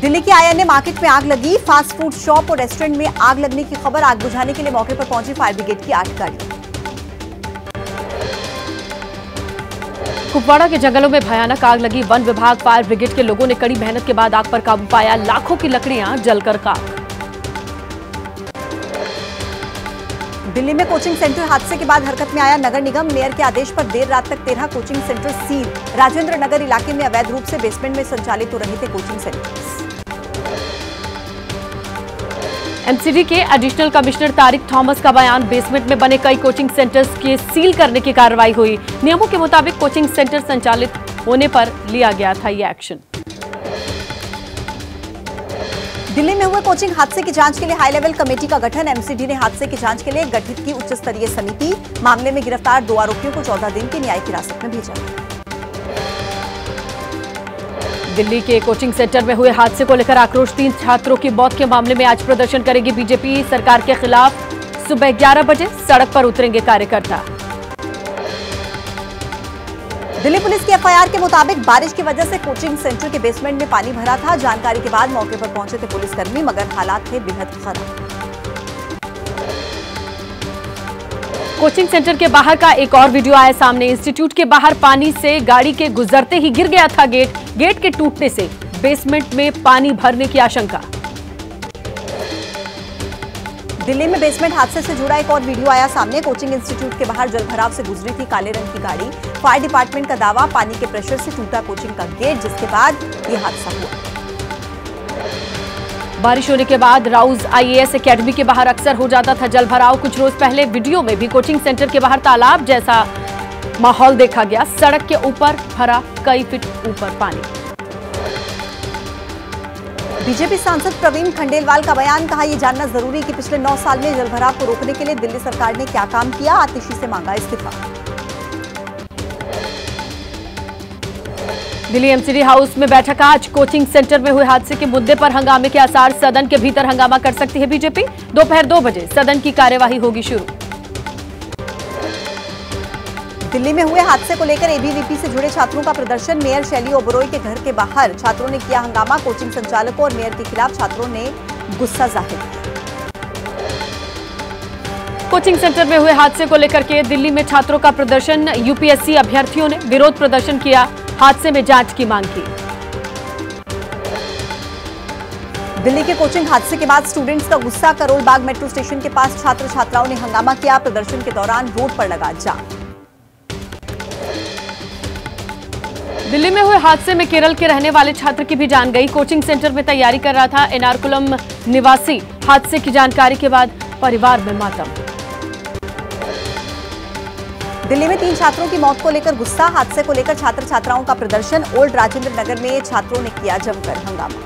दिल्ली के INA market में आग लगी। फास्ट फूड शॉप और रेस्टोरेंट में आग लगने की खबर। आग बुझाने के लिए मौके पर पहुंची फायर ब्रिगेड की 8 गाड़ियां। कुपवाड़ा के जंगलों में भयानक आग लगी। वन विभाग, फायर ब्रिगेड के लोगों ने कड़ी मेहनत के बाद आग पर काबू पाया। लाखों की लकड़ियां जलकर खाक। दिल्ली में कोचिंग सेंटर हादसे के बाद हरकत में आया नगर निगम। मेयर के आदेश पर देर रात तक 13 कोचिंग सेंटर सील। राजेंद्र नगर इलाके में अवैध रूप से बेसमेंट में संचालित हो रहे थे कोचिंग सेंटर्स। एमसीडी के एडिशनल कमिश्नर तारिक थॉमस का बयान। बेसमेंट में बने कई कोचिंग सेंटर्स के सील करने की कार्रवाई हुई। नियमों के मुताबिक कोचिंग सेंटर संचालित होने पर लिया गया था ये एक्शन। दिल्ली में हुए कोचिंग हादसे की जांच के लिए हाई लेवल कमेटी का गठन। एमसीडी ने हादसे की जांच के लिए गठित की उच्च स्तरीय समिति। मामले में गिरफ्तार 2 आरोपियों को 14 दिन की न्यायिक हिरासत में भेजा गया। दिल्ली के कोचिंग सेंटर में हुए हादसे को लेकर आक्रोश। 3 छात्रों की मौत के मामले में आज प्रदर्शन करेगी बीजेपी सरकार के खिलाफ। सुबह 11 बजे सड़क पर उतरेंगे कार्यकर्ता। दिल्ली पुलिस की एफआईआर के मुताबिक बारिश की वजह से कोचिंग सेंटर के बेसमेंट में पानी भरा था। जानकारी के बाद मौके पर पहुंचे थे पुलिसकर्मी, मगर हालात थे बेहद खराब। कोचिंग सेंटर के बाहर का एक और वीडियो आया सामने। इंस्टीट्यूट के बाहर पानी से गाड़ी के गुजरते ही गिर गया था गेट। गेट के टूटने से बेसमेंट में पानी भरने की आशंका। दिल्ली में बेसमेंट हादसे से जुड़ा एक और वीडियो आया सामने। कोचिंग इंस्टीट्यूट के बाहर जलभराव से गुजरी थी काले रंग की गाड़ी। फायर डिपार्टमेंट का दावा, पानी के प्रेशर से टूटा कोचिंग का गेट, जिसके बाद यह हादसा हुआ। बारिश होने के बाद राउज आईएएस एकेडमी के बाहर अक्सर हो जाता था जलभराव। कुछ रोज पहले वीडियो में भी कोचिंग सेंटर के बाहर तालाब जैसा माहौल देखा गया। सड़क के ऊपर भरा कई फीट ऊपर पानी। बीजेपी सांसद प्रवीण खंडेलवाल का बयान। कहा, यह जानना जरूरी कि पिछले 9 साल में जलभराव को रोकने के लिए दिल्ली सरकार ने क्या काम किया। आतिशी से मांगा इस्तीफा। दिल्ली एमसीडी हाउस में बैठक आज। कोचिंग सेंटर में हुए हादसे के मुद्दे पर हंगामे के आसार। सदन के भीतर हंगामा कर सकती है बीजेपी। दोपहर 2 बजे सदन की कार्यवाही होगी शुरू। दिल्ली में हुए हादसे को लेकर एबीवीपी से जुड़े छात्रों का प्रदर्शन। मेयर शैली ओबरॉय के घर के बाहर छात्रों ने किया हंगामा। कोचिंग संचालकों और मेयर के खिलाफ छात्रों ने गुस्सा जाहिर किया। कोचिंग सेंटर में हुए हादसे को लेकर के दिल्ली में छात्रों का प्रदर्शन। यूपीएससी अभ्यर्थियों ने विरोध प्रदर्शन किया। हादसे में जांच की मांग की। दिल्ली के कोचिंग हादसे के बाद स्टूडेंट्स का गुस्सा। करोल बाग मेट्रो स्टेशन के पास छात्र छात्राओं ने हंगामा किया। प्रदर्शन के दौरान रोड पर लगा जाम। दिल्ली में हुए हादसे में केरल के रहने वाले छात्र की भी जान गई। कोचिंग सेंटर में तैयारी कर रहा था एर्नाकुलम निवासी। हादसे की जानकारी के बाद परिवार में मातम। दिल्ली में 3 छात्रों की मौत को लेकर गुस्सा। हादसे को लेकर छात्र छात्राओं का प्रदर्शन। ओल्ड राजेंद्र नगर में छात्रों ने किया जमकर हंगामा।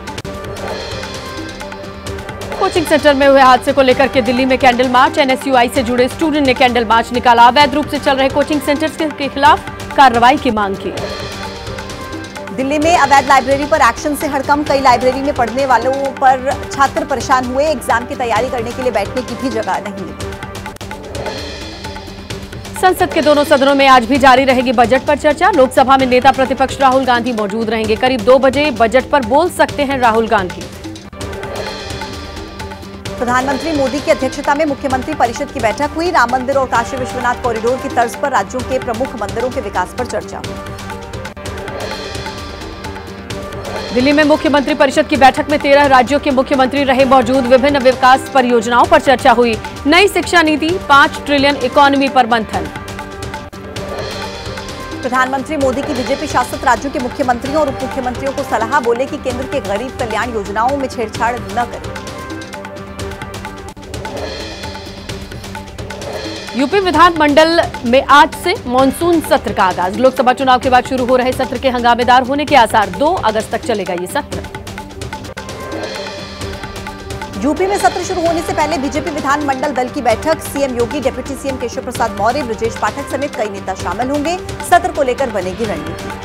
कोचिंग सेंटर में हुए हादसे को लेकर के दिल्ली में कैंडल मार्च। एनएसयूआई से जुड़े स्टूडेंट ने कैंडल मार्च निकाला। अवैध रूप से चल रहे कोचिंग सेंटर्स के खिलाफ कार्रवाई की मांग की। दिल्ली में अवैध लाइब्रेरी पर एक्शन से हड़कंप। कई लाइब्रेरी में पढ़ने वालों पर छात्र परेशान हुए। एग्जाम की तैयारी करने के लिए बैठने की भी जगह नहीं मिली। संसद के दोनों सदनों में आज भी जारी रहेगी बजट पर चर्चा। लोकसभा में नेता प्रतिपक्ष राहुल गांधी मौजूद रहेंगे। करीब 2 बजे बजट पर बोल सकते हैं राहुल गांधी। प्रधानमंत्री मोदी की अध्यक्षता में मुख्यमंत्री परिषद की बैठक हुई। राम मंदिर और काशी विश्वनाथ कॉरिडोर की तर्ज पर राज्यों के प्रमुख मंदिरों के विकास पर चर्चा हुई। दिल्ली में मुख्यमंत्री परिषद की बैठक में 13 राज्यों के मुख्यमंत्री रहे मौजूद। विभिन्न विकास परियोजनाओं पर चर्चा हुई। नई शिक्षा नीति, 5 ट्रिलियन इकोनॉमी पर मंथन। प्रधानमंत्री मोदी की बीजेपी शासित राज्यों के मुख्यमंत्रियों और उप मुख्यमंत्रियों को सलाह। बोले कि केंद्र के गरीब कल्याण योजनाओं में छेड़छाड़ न करें। यूपी विधानमंडल में आज से मॉनसून सत्र का आगाज। लोकसभा चुनाव के बाद शुरू हो रहे सत्र के हंगामेदार होने के आसार। 2 अगस्त तक चलेगा ये सत्र। यूपी में सत्र शुरू होने से पहले बीजेपी विधानमंडल दल की बैठक। CM Yogi, deputy CM Keshav Prasad Maurya, Brajesh Pathak समेत कई नेता शामिल होंगे। सत्र को लेकर बनेगी रणनीति।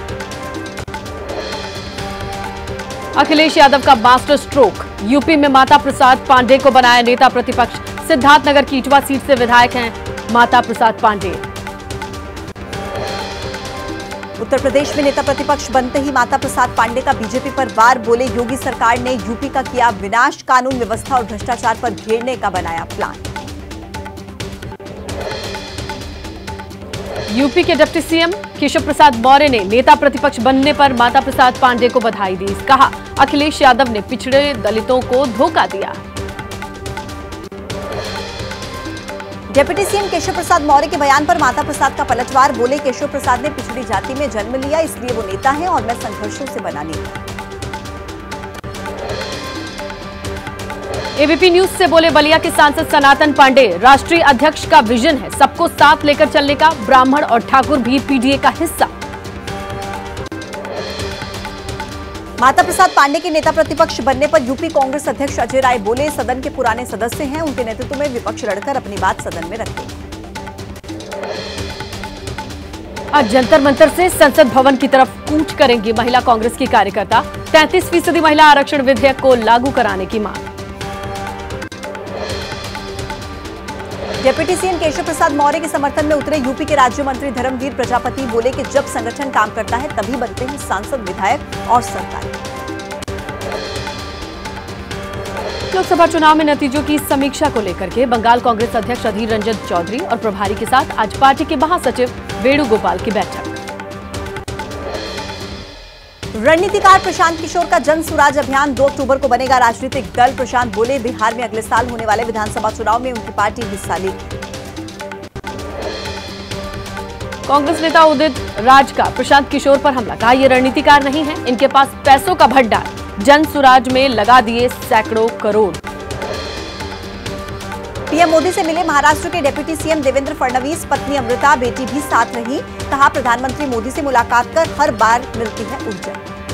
अखिलेश यादव का मास्टर स्ट्रोक। यूपी में माता प्रसाद पांडे को बनाया नेता प्रतिपक्ष। सिद्धार्थनगर की इटवा सीट से विधायक हैं माता प्रसाद पांडे। उत्तर प्रदेश में नेता प्रतिपक्ष बनते ही माता प्रसाद पांडे का बीजेपी पर वार, बोले योगी सरकार ने यूपी का किया विनाश, कानून व्यवस्था और भ्रष्टाचार पर घेरने का बनाया प्लान। यूपी के डिप्टी सीएम केशव प्रसाद मौर्य ने नेता प्रतिपक्ष बनने पर माता प्रसाद पांडे को बधाई दी। कहा, अखिलेश यादव ने पिछड़े दलितों को धोखा दिया। डिप्टी सीएम केशव प्रसाद मौर्य के बयान पर माता प्रसाद का पलटवार, बोले केशव प्रसाद ने पिछड़ी जाति में जन्म लिया, इसलिए वो नेता हैं और मैं संघर्षों से बना नेता। एबीपी न्यूज से बोले बलिया के सांसद सनातन पांडे, राष्ट्रीय अध्यक्ष का विजन है सबको साथ लेकर चलने का, ब्राह्मण और ठाकुर भी पीडीए का हिस्सा। माता प्रसाद पांडे के नेता प्रतिपक्ष बनने पर यूपी कांग्रेस अध्यक्ष अजय राय बोले, सदन के पुराने सदस्य हैं, उनके नेतृत्व में विपक्ष लड़कर अपनी बात सदन में रखे। आज जंतर मंतर से संसद भवन की तरफ कूच करेंगी महिला कांग्रेस की कार्यकर्ता, 33% महिला आरक्षण विधेयक को लागू कराने की मांग। डिप्टी सीएम केशव प्रसाद मौर्य के समर्थन में उतरे यूपी के राज्य मंत्री धर्मवीर प्रजापति, बोले कि जब संगठन काम करता है तभी बनते हैं सांसद, विधायक और सरकार। लोकसभा चुनाव में नतीजों की समीक्षा को लेकर के बंगाल कांग्रेस अध्यक्ष अधीर रंजन चौधरी और प्रभारी के साथ आज पार्टी के महासचिव वेणुगोपाल की बैठक। रणनीतिकार प्रशांत किशोर का जन सुराज अभियान 2 अक्टूबर को बनेगा राजनीतिक दल। प्रशांत बोले, बिहार में अगले साल होने वाले विधानसभा चुनाव में उनकी पार्टी हिस्सा लेगी। कांग्रेस नेता उदित राज का प्रशांत किशोर पर हमला, कहा ये रणनीतिकार नहीं है, इनके पास पैसों का भंडार, जन सुराज में लगा दिए सैकड़ों करोड़। पीएम मोदी से मिले महाराष्ट्र के डिप्टी सीएम देवेंद्र फडणवीस, पत्नी अमृता, बेटी भी साथ रही। कहा, प्रधानमंत्री मोदी से मुलाकात कर हर बार मिलती है ऊर्जा।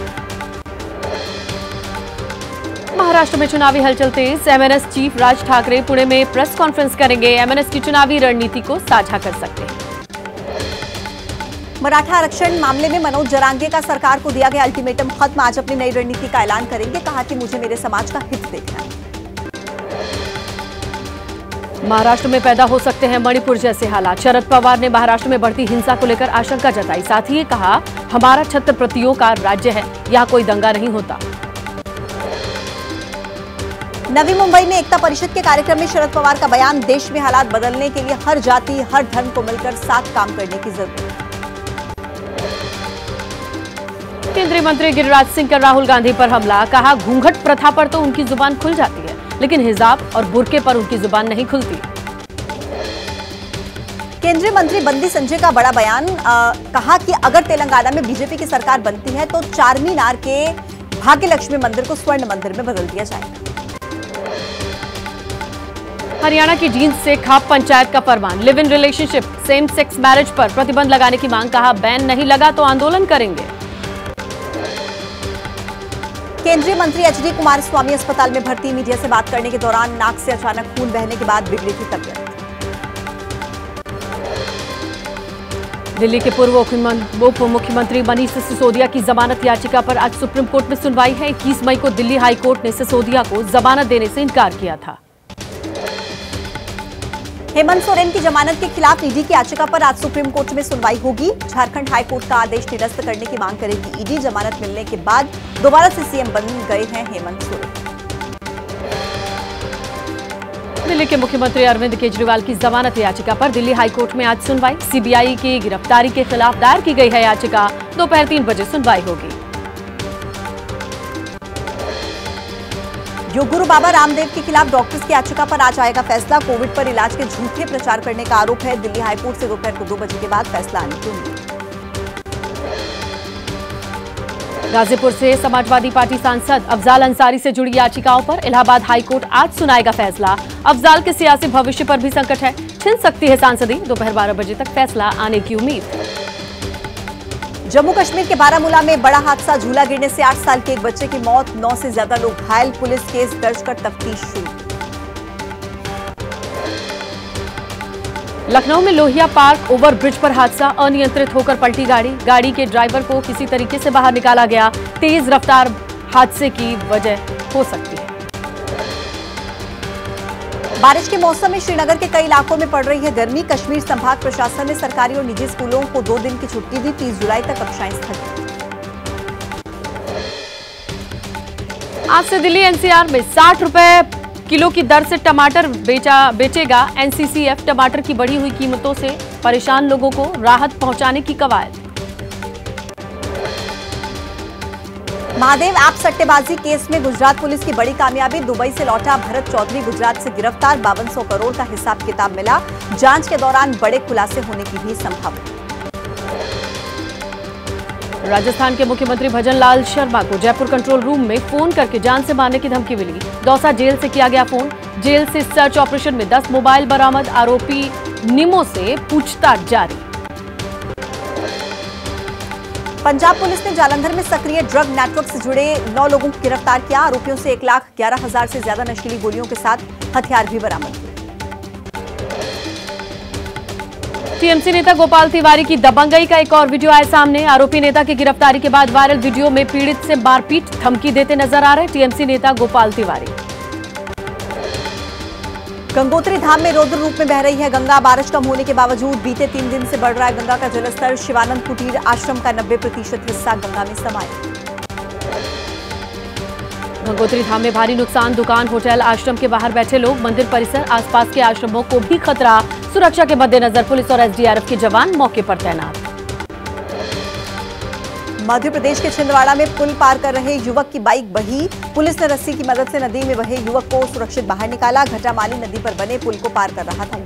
महाराष्ट्र में चुनावी हलचल तेज, एमएनएस चीफ राज ठाकरे पुणे में प्रेस कॉन्फ्रेंस करेंगे, एमएनएस की चुनावी रणनीति को साझा कर सकते हैं। मराठा आरक्षण मामले में मनोज जरांगे का सरकार को दिया गया अल्टीमेटम खत्म, आज अपनी नई रणनीति का ऐलान करेंगे। कहा कि मुझे मेरे समाज का हित देखना है। महाराष्ट्र में पैदा हो सकते हैं मणिपुर जैसे हालात, शरद पवार ने महाराष्ट्र में बढ़ती हिंसा को लेकर आशंका जताई, साथ ही कहा हमारा छत्रपतियों का राज्य है, यहाँ कोई दंगा नहीं होता। नवी मुंबई में एकता परिषद के कार्यक्रम में शरद पवार का बयान, देश में हालात बदलने के लिए हर जाति हर धर्म को मिलकर साथ काम करने की जरूरत। केंद्रीय मंत्री गिरिराज सिंह का राहुल गांधी पर हमला, कहा घूंघट प्रथा पर तो उनकी जुबान खुल जाती है, लेकिन हिजाब और बुर्के पर उनकी जुबान नहीं खुलती। केंद्रीय मंत्री बंदी संजय का बड़ा बयान, कहा कि अगर तेलंगाना में बीजेपी की सरकार बनती है तो चारमीनार के भाग्यलक्ष्मी मंदिर को स्वर्ण मंदिर में बदल दिया जाएगा। हरियाणा की जींद से खाप पंचायत का फरमान, live in relationship same sex marriage पर प्रतिबंध लगाने की मांग, कहा बैन नहीं लगा तो आंदोलन करेंगे। केंद्रीय मंत्री एचडी कुमारस्वामी अस्पताल में भर्ती, मीडिया से बात करने के दौरान नाक से अचानक खून बहने के बाद बिगड़ी थी तबीयत। दिल्ली के पूर्व उप मुख्यमंत्री मनीष सिसोदिया की जमानत याचिका पर आज सुप्रीम कोर्ट में सुनवाई है। 21 मई को दिल्ली हाई कोर्ट ने सिसोदिया को जमानत देने से इनकार किया था। हेमंत सोरेन की जमानत के खिलाफ ईडी की याचिका पर आज सुप्रीम कोर्ट में सुनवाई होगी। झारखंड हाई कोर्ट का आदेश निरस्त करने की मांग करेगी ईडी। जमानत मिलने के बाद दोबारा से सीएम बन गए हैं हेमंत सोरेन। दिल्ली के मुख्यमंत्री अरविंद केजरीवाल की जमानत याचिका पर दिल्ली हाई कोर्ट में आज सुनवाई। सीबीआई की गिरफ्तारी के खिलाफ दायर की गई है याचिका। दोपहर 3 बजे सुनवाई होगी। योग गुरु बाबा रामदेव के खिलाफ डॉक्टर्स की याचिका पर आज आएगा फैसला। कोविड पर इलाज के झूठे प्रचार करने का आरोप है। दिल्ली हाईकोर्ट से दोपहर को 2 बजे के बाद फैसला आने की उम्मीद। गाजीपुर से समाजवादी पार्टी सांसद अफजाल अंसारी से जुड़ी याचिकाओं पर इलाहाबाद हाईकोर्ट आज सुनाएगा फैसला। अफजाल के सियासी भविष्य पर भी संकट है, छिन सकती है सांसदी। दोपहर 12 बजे तक फैसला आने की उम्मीद। जम्मू कश्मीर के बारामूला में बड़ा हादसा, झूला गिरने से 8 साल के एक बच्चे की मौत, 9 से ज्यादा लोग घायल। पुलिस केस दर्ज कर तफ्तीश शुरू। लखनऊ में लोहिया पार्क ओवरब्रिज पर हादसा, अनियंत्रित होकर पलटी गाड़ी के ड्राइवर को किसी तरीके से बाहर निकाला गया। तेज रफ्तार हादसे की वजह हो सकती है। बारिश के मौसम में श्रीनगर के कई इलाकों में पड़ रही है गर्मी। कश्मीर संभाग प्रशासन ने सरकारी और निजी स्कूलों को 2 दिन की छुट्टी दी। 30 जुलाई तक कक्षाएं स्थगित। आज से दिल्ली एनसीआर में 60 रुपए किलो की दर से टमाटर बेचेगा एनसीसीएफ। टमाटर की बढ़ी हुई कीमतों से परेशान लोगों को राहत पहुंचाने की कवायद। महादेव ऐप सट्टेबाजी केस में गुजरात पुलिस की बड़ी कामयाबी। दुबई से लौटा भरत चौधरी गुजरात से गिरफ्तार। 5200 करोड़ का हिसाब किताब मिला। जांच के दौरान बड़े खुलासे होने की भी संभावना। राजस्थान के मुख्यमंत्री भजन लाल शर्मा को जयपुर कंट्रोल रूम में फोन करके जान से मारने की धमकी मिली। दौसा जेल से किया गया फोन। जेल से सर्च ऑपरेशन में 10 मोबाइल बरामद। आरोपी निमो से पूछताछ जारी। पंजाब पुलिस ने जालंधर में सक्रिय ड्रग नेटवर्क से जुड़े 9 लोगों को गिरफ्तार किया। आरोपियों से 1,11,000 से ज्यादा नशीली गोलियों के साथ हथियार भी बरामद हुए। टीएमसी नेता गोपाल तिवारी की दबंगई का एक और वीडियो आया सामने। आरोपी नेता की गिरफ्तारी के बाद वायरल वीडियो में पीड़ित से मारपीट धमकी देते नजर आ रहे टीएमसी नेता गोपाल तिवारी। गंगोत्री धाम में रौद्र रूप में बह रही है गंगा। बारिश कम होने के बावजूद बीते 3 दिन से बढ़ रहा है गंगा का जलस्तर। शिवानंद कुटीर आश्रम का 90% हिस्सा गंगा में समाया। गंगोत्री धाम में भारी नुकसान। दुकान, होटल, आश्रम के बाहर बैठे लोग, मंदिर परिसर, आसपास के आश्रमों को भी खतरा। सुरक्षा के मद्देनजर पुलिस और एसडीआरएफ के जवान मौके पर तैनात। मध्य प्रदेश के छिंदवाड़ा में पुल पार कर रहे युवक की बाइक बही। पुलिस ने रस्सी की मदद से नदी में बहे युवक को सुरक्षित बाहर निकाला। घटामाली नदी पर बने पुल को पार कर रहा था।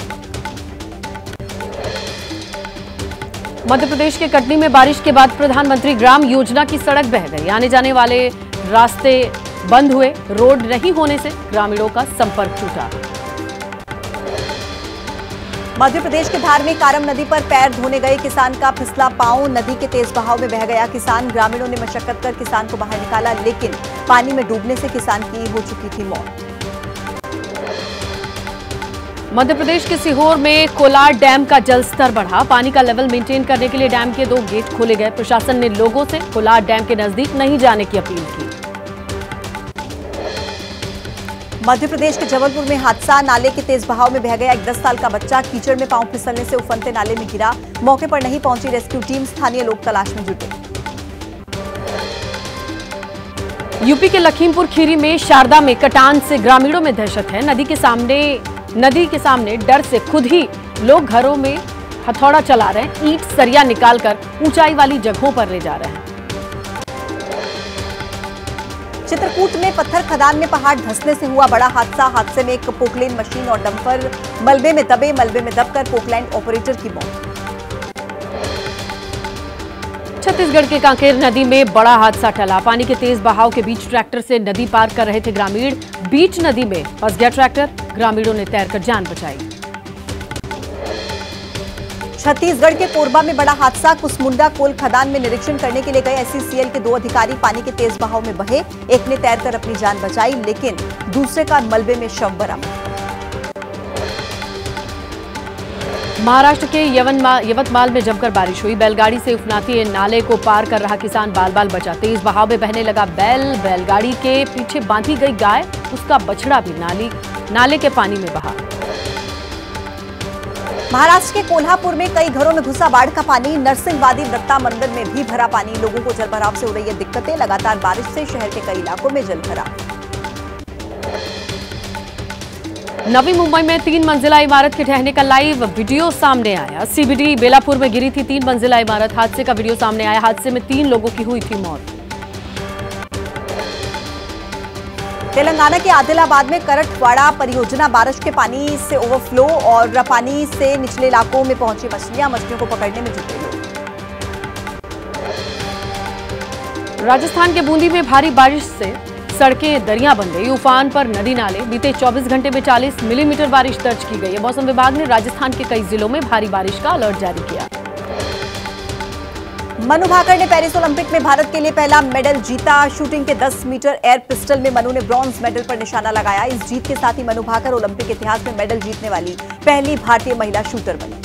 मध्य प्रदेश के कटनी में बारिश के बाद प्रधानमंत्री ग्राम योजना की सड़क बह गई। आने जाने वाले रास्ते बंद हुए। रोड नहीं होने से ग्रामीणों का संपर्क टूटा। मध्य प्रदेश के धार में कारम नदी पर पैर धोने गए किसान का फिसला पांव। नदी के तेज बहाव में बह गया किसान। ग्रामीणों ने मशक्कत कर किसान को बाहर निकाला, लेकिन पानी में डूबने से किसान की हो चुकी थी मौत। मध्य प्रदेश के सीहोर में कोलार डैम का जलस्तर बढ़ा। पानी का लेवल मेंटेन करने के लिए डैम के 2 गेट खोले गए। प्रशासन ने लोगों से कोलार डैम के नजदीक नहीं जाने की अपील की। मध्य प्रदेश के जबलपुर में हादसा। नाले के तेज बहाव में बह गया एक 10 साल का बच्चा। कीचड़ में पांव फिसलने से उफनते नाले में गिरा। मौके पर नहीं पहुंची रेस्क्यू टीम। स्थानीय लोग तलाश में जुटे। यूपी के लखीमपुर खीरी में शारदा में कटान से ग्रामीणों में दहशत है। नदी के सामने डर से खुद ही लोग घरों में हथौड़ा चला रहे हैं। ईंट सरिया निकालकर ऊंचाई वाली जगहों पर ले जा रहे हैं। चित्रकूट में पत्थर खदान में पहाड़ धंसने से हुआ बड़ा हादसा। हादसे में एक पोकलेन मशीन और डंपर मलबे में दबकर पोकलाइन ऑपरेटर की मौत। छत्तीसगढ़ के कांकेर नदी में बड़ा हादसा टला। पानी के तेज बहाव के बीच ट्रैक्टर से नदी पार कर रहे थे ग्रामीण। बीच नदी में फंस गया ट्रैक्टर। ग्रामीणों ने तैरकर जान बचाई। छत्तीसगढ़ के कोरबा में बड़ा हादसा। कुसमुंडा कोल खदान में निरीक्षण करने के लिए गए एससीसीएल के 2 अधिकारी पानी के तेज बहाव में बहे। एक ने तैरकर अपनी जान बचाई, लेकिन दूसरे का मलबे में शव बरामद। महाराष्ट्र के यवतमाल में जमकर बारिश हुई। बैलगाड़ी से उफनाती नाले को पार कर रहा किसान बाल बचा। तेज बहाव में बहने लगा बैलगाड़ी के पीछे बांधी गई गाय, उसका बछड़ा भी नाले के पानी में बहा। महाराष्ट्र के कोल्हापुर में कई घरों में घुसा बाढ़ का पानी। नरसिंहवादी दत्ता मंदिर में भी भरा पानी। लोगों को जलभराव से हो रही है दिक्कतें। लगातार बारिश से शहर के कई इलाकों में जलभराव। नवी मुंबई में 3 मंजिला इमारत के ढहने का लाइव वीडियो सामने आया। सीबीडी बेलापुर में गिरी थी 3 मंजिला इमारत। हादसे का वीडियो सामने आया। हादसे में 3 लोगों की हुई थी मौत। तेलंगाना के आदिलाबाद में करटवाड़ा परियोजना बारिश के पानी से ओवरफ्लो और पानी से निचले इलाकों में पहुंची मछलियों को पकड़ने में जुटे लोग। राजस्थान के बूंदी में भारी बारिश से सड़कें दरिया बन गई। उफान पर नदी नाले। बीते 24 घंटे में 40 मिलीमीटर बारिश दर्ज की गई है। मौसम विभाग ने राजस्थान के कई जिलों में भारी बारिश का अलर्ट जारी किया। मनु भाकर ने पेरिस ओलंपिक में भारत के लिए पहला मेडल जीता। शूटिंग के 10 मीटर एयर पिस्टल में मनु ने ब्रॉन्ज मेडल पर निशाना लगाया। इस जीत के साथ ही मनु भाकर ओलंपिक इतिहास में मेडल जीतने वाली पहली भारतीय महिला शूटर बनी।